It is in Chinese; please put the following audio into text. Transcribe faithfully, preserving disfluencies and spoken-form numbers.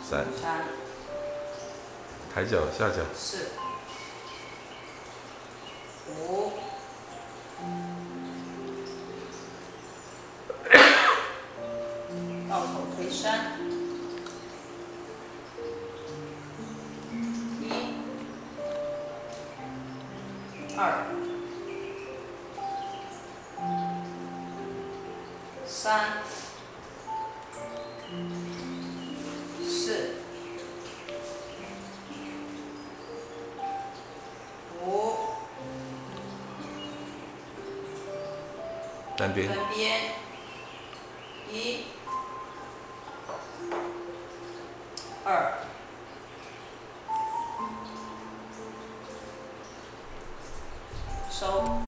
三， 三， 抬脚下脚， 四，五，抱头推山，一，二，三，四，五， 单边， 单边，一，二，收。